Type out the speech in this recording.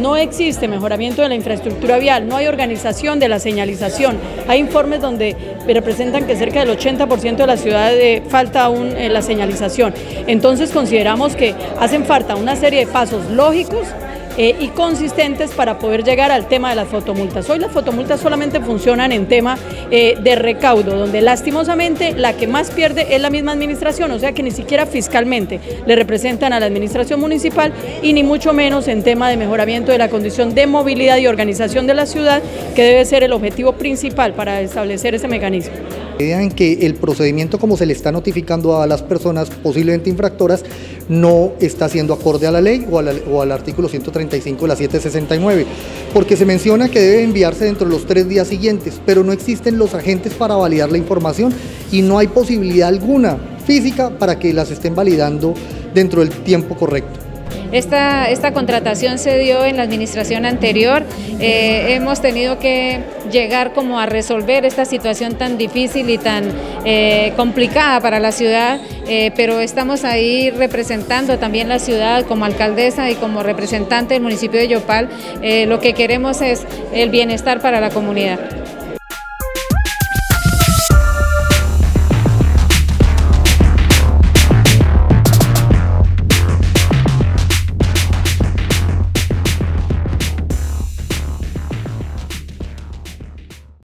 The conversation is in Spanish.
no existe mejoramiento de la infraestructura vial, no hay organización de la señalización. Hay informes donde representan que cerca del 80% de la ciudad falta aún la señalización. Entonces consideramos que hacen falta una serie de pasos lógicos y consistentes para poder llegar al tema de las fotomultas. Hoy las fotomultas solamente funcionan en tema de recaudo, donde lastimosamente la que más pierde es la misma administración, o sea que ni siquiera fiscalmente le representan a la administración municipal y ni mucho menos en tema de mejoramiento de la condición de movilidad y organización de la ciudad, que debe ser el objetivo principal para establecer ese mecanismo. En que el procedimiento como se le está notificando a las personas posiblemente infractoras no está siendo acorde a la ley o al artículo 135 de la 769, porque se menciona que debe enviarse dentro de los 3 días siguientes, pero no existen los agentes para validar la información y no hay posibilidad alguna física para que las estén validando dentro del tiempo correcto. Esta contratación se dio en la administración anterior, hemos tenido que llegar como a resolver esta situación tan difícil y tan complicada para la ciudad, pero estamos ahí representando también la ciudad como alcaldesa y como representante del municipio de Yopal. Lo que queremos es el bienestar para la comunidad.